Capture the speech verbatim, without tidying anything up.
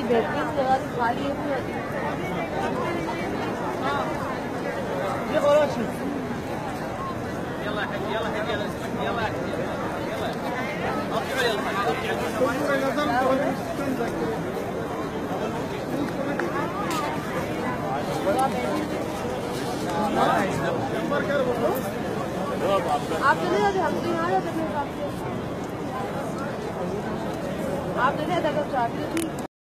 बेहतरीन जगह खाली है। يلا حبيبي يلا حبيبي يلا يلا आप चले जाते हम तो यहाँ जाते अपने हिसाब से। आप चले जाते अगर चाहते थी।